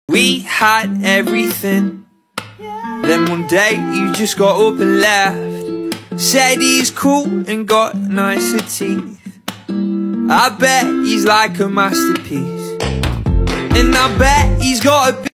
We had everything. Then one day you just got up and left. Said he's cool and got nicer teeth. I bet he's like a masterpiece. And I bet he's got a